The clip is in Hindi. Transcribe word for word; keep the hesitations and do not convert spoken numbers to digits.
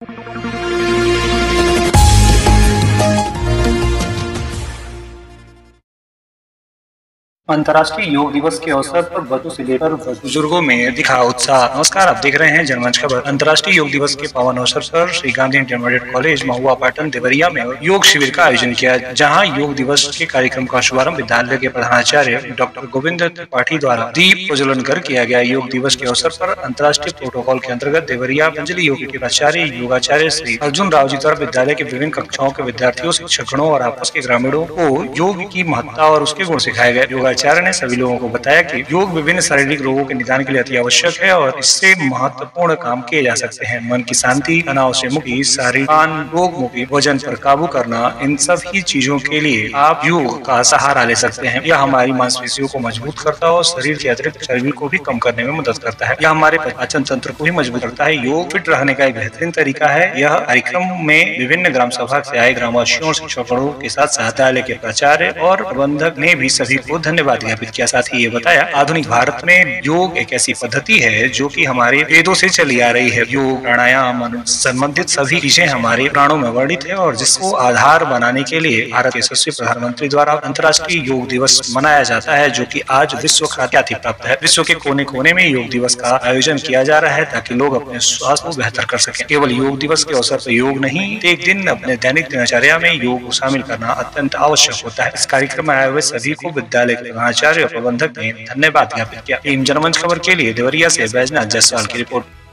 अंतर्राष्ट्रीय योग दिवस के अवसर पर बच्चों से लेकर बुजुर्गों में दिखा उत्साह। नमस्कार, आप देख रहे हैं जनमंच खबर। अंतर्राष्ट्रीय योग दिवस के पावन अवसर पर श्री गांधी इंटरमीडिएट कॉलेज महुआ पाटन देवरिया में योग शिविर का आयोजन किया, जहां योग दिवस के कार्यक्रम का शुभारंभ विद्यालय के प्रधानाचार्य डॉक्टर गोविंद त्रिपाठी द्वारा दीप प्रज्वलन कर किया गया। योग दिवस के अवसर पर अंतर्राष्ट्रीय प्रोटोकॉल के अंतर्गत देवरिया अंजलि योग के प्राचार्य योगाचार्य श्री अर्जुन राव जी द्वारा विद्यालय के विभिन्न कक्षाओं के विद्यार्थियों, शिक्षकों और आपस के ग्रामीणों को योग की महत्ता और उसके गुण सिखाए गए। आचार्य ने सभी लोगों को बताया कि योग विभिन्न शारीरिक रोगों के निदान के लिए अति आवश्यक है और इससे महत्वपूर्ण काम किए जा सकते हैं। मन की शांति, तनाव से मुक्ति, शारीरिक रोग मुक्ति, वजन पर काबू करना, इन सभी चीजों के लिए आप योग का सहारा ले सकते हैं। यह हमारी मांसपेशियों को मजबूत करता है और शरीर के अतिरिक्त चर्बी को भी कम करने में मदद करता है। यह हमारे पाचन तंत्र को भी मजबूत करता है। योग फिट रहने का एक बेहतरीन तरीका है। यह कार्यक्रम में विभिन्न ग्राम सभा से आए ग्रामवासियों, शिक्षकों के साथ विद्यालय के प्राचार्य और प्रबंधक ने भी सभी को धन्यवाद ज्ञापित किया। साथ ही ये बताया, आधुनिक भारत में योग एक ऐसी पद्धति है जो कि हमारे वेदों से चली आ रही है। योग, प्राणायाम संबंधित सभी चीजें हमारे प्राणों में वर्णित है और जिसको आधार बनाने के लिए भारत के यशस्वी प्रधानमंत्री द्वारा अंतर्राष्ट्रीय योग दिवस मनाया जाता है, जो कि आज विश्व ख्याति प्राप्त है। विश्व के कोने कोने में योग दिवस का आयोजन किया जा रहा है ताकि लोग अपने स्वास्थ्य को बेहतर कर सकें। केवल योग दिवस के अवसर पर योग नहीं, एक दिन अपने दैनिक दिनचर्या में योग को शामिल करना अत्यंत आवश्यक होता है। इस कार्यक्रम में आए हुए सभी को विद्यालय के प्रधानाचार्य और प्रबंधक ने धन्यवाद ज्ञापित किया। टीम जनमंच खबर के लिए देवरिया से बैजनाथ जायसवाल की रिपोर्ट।